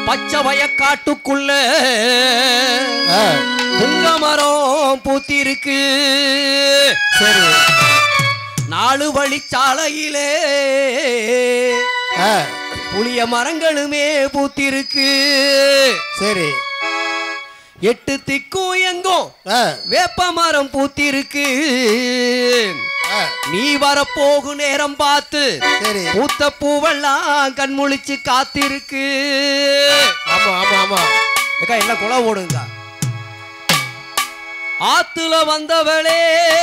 பச்சை வயக்காட்டுக்குள்ள புங்க மரம் பூத்திருக்கு. சரி. 4 வழிச்சாலையிலே புளிய மரங்களுமே பூத்திருக்கு. சரி. 8 திக்கும் எங்கும் வேப்ப மரம் பூத்திருக்கு. நீ வரப்போகு நேரம் பார்த்து பூத்த பூவெல்லாம் கண்முழிச்சு காத்திருக்கு. ஆமா ஆமா ஆமா. என்ன குலை ஓடுங்க. ஆத்துல வந்தவளே,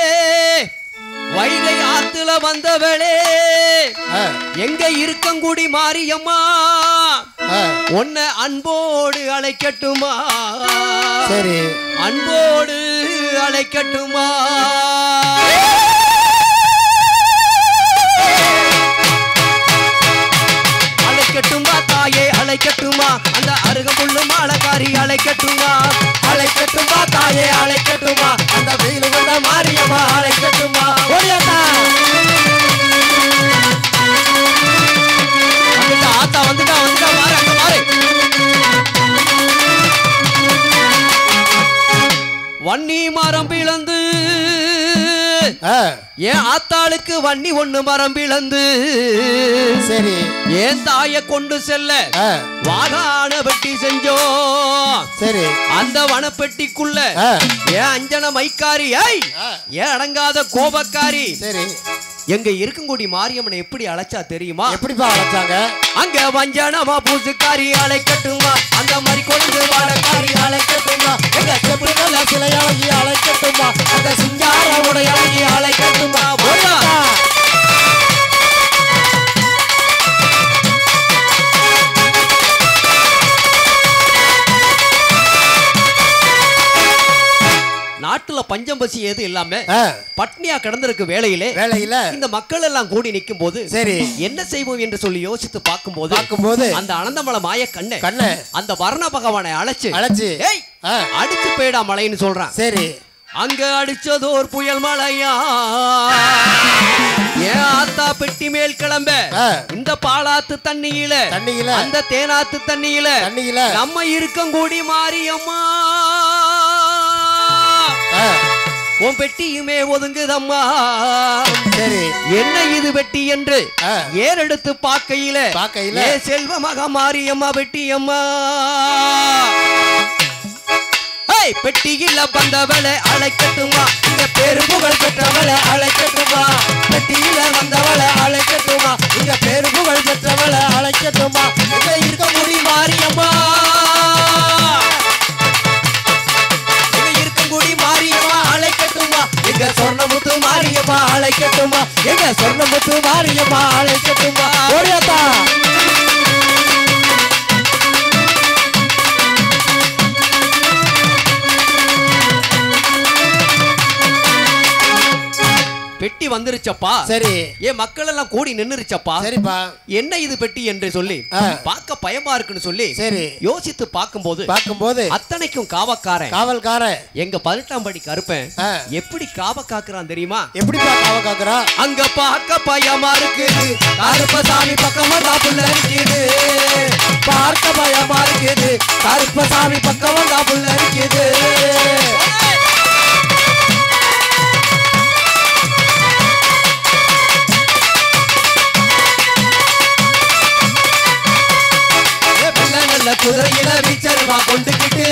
வைகை ஆத்துல வந்தவளே, எங்க இருக்கங்குடி மாரியம்மா, உன்னை அன்போடு அழைக்கட்டுமா? சரி. அன்போடு அழைக்கட்டுமா? அழைக்கட்டுமா தாயே அழைக்கட்டுமா? அந்த அருகம்புல்லு மாலக்காரி அழைக்கட்டுமா? அழைக்கட்டுமா தாயே அழைக்கட்டுமா? அந்த வெயில் கொண்ட மாரியம்மா அழைக்கட்டுமா? ஆத்தா வந்துட்டா வந்துட்டா மாறு அங்க மாறு. வன்னி மரம் பிளந்து ஏன் ஆத்தாளுக்கு வன்னி ஒண்ணு மரம் பிளந்து. சரி. ஏன் தாய கொண்டு செல்ல வாகான பெட்டி செஞ்சோம். சரி. அந்த வனப்பெட்டிக்குள்ள ஏன் அஞ்சன மைக்காரி, ஏன் அடங்காத கோபக்காரி. சரி. எங்க இருக்கங்குடி மாரியம்மனை எப்படி அழைச்சா தெரியுமா? எப்படிப்பா அழைச்சாங்க? அங்க வஞ்சனமா பூசுக்காரி அழைக்கட்டுமா? அந்த மாதிரி கொண்டு வாழக்காரி அழைக்கட்டுமா? எங்க செப்புல சிலையாகி அழைக்கட்டுமா? அந்த சிங்கார உடையாகி அழைக்கட்டுமா? நாட்டுல பஞ்சம் பசி எது இல்லாம பட்னியா கிடந்திருக்கு வேளையில இந்த மக்கள் எல்லாம் கூடி நிற்கும் போது சரி என்ன செய்வோம் என்று சொல்லி யோசித்து பார்க்கும்போது அந்த அனந்தமலை மாய கண்ண அந்த வர்ண பகவானை அழைச்சு அடிச்சு போயிடா மலைன்னு சொல்றான். சரி. அங்க அடிச்சதோ ஒரு புயல் மலையா. ஏன் ஆத்தா பெட்டி மேல் கிளம்ப இந்த பாலாத்து தண்ணியில அந்த தேனாத்து தண்ணியில நம்ம இருக்கங்கூடி மாரியம்மா உன் பெட்டியுமே ஒதுங்குதம்மா. சரி. என்ன இது பெட்டி என்று ஏறெடுத்து பார்க்கையில செல்வமாக மாரியம்மா பெட்டியம்மா. பெட்டியில வந்தவளை அழைக்கட்டுமா? இந்த பேரு புகழ் பெற்றவளை அழைக்கட்டுமா? பெட்டியில வந்தவளை அழைக்கட்டுமா? இந்த பேரு புகழ் பெற்றவளை அழைக்கட்டுமா? இங்க இருக்க முடி மாரியம்மா, இங்க இருக்கங்குடி மாரியம்மா அழைக்கட்டுமா? எங்க சொர்ணமுத்து மாரியம்மா அழைக்கட்டுமா? எங்க சொர்ணமுத்து மாரியம்மா அழைக்கட்டுமா? ஓடியாத்தா. பெட்டி வந்துருச்சப்பா. சரி. ஏன் மக்கள் எல்லாம் கூடி நின்னுருச்சப்பா. சரிப்பா. என்ன இது பெட்டி என்று சொல்லி பார்க்க பயமா இருக்குன்னு சொல்லி சரி யோசித்து பார்க்கும்போது அத்தனைக்கும் காவல்காரன் எங்க 18ஆம் படி கருப்பேன் எப்படி காவ காக்குறான் தெரியுமா? எப்படிப்பா காவ காக்குறா? அங்க பார்க்க பயமா இருக்குது, கருப்பசாமி பக்கமா தாப்புள்ள இருக்குது. பார்க்க பயமா இருக்குது, கருப்பசாமி பக்கமா தாப்புள்ள இருக்குது. குதிரையில வீச்சருவா கொண்டுகிட்டு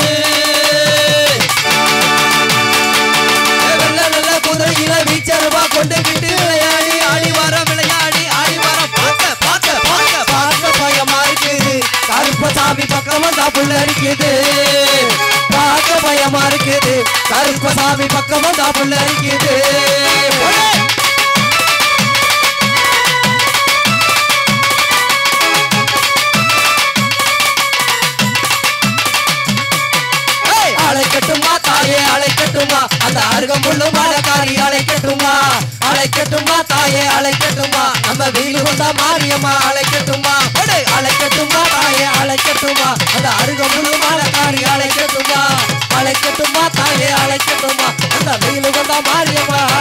நல்ல குதிரையில வீச்சருவா கொண்டுகிட்டு விளையாடி ஆடி வர விளையாடி ஆடி வர பார்க்க பயமா இருக்குது, கருப்பசாமி பக்கம் வந்தா புள்ள இருக்குது. பார்க்க பயமா இருக்குது, கருப்பசாமி பக்கம் வந்தா புள்ள இருக்குது. அழைக்கட்டுமா தாயே அழைக்கட்டுமா? அந்த அருகம்புல்லு மாலக்காரி அழைக்கட்டுமா? அழைக்கட்டுமா தாயே அழைக்கட்டுமா? நம்ம வீடு வந்தா மாரியம்மா அழைக்கட்டுமா? அழைக்கட்டுமா தாயே அழைக்கட்டுமா? அந்த அருகம்புல்லு மாலக்காரி அழைக்கட்டுமா? அழைக்கட்டுமா தாயே அழைக்கட்டுமா? அந்த வீடு வந்தா மாரியம்மா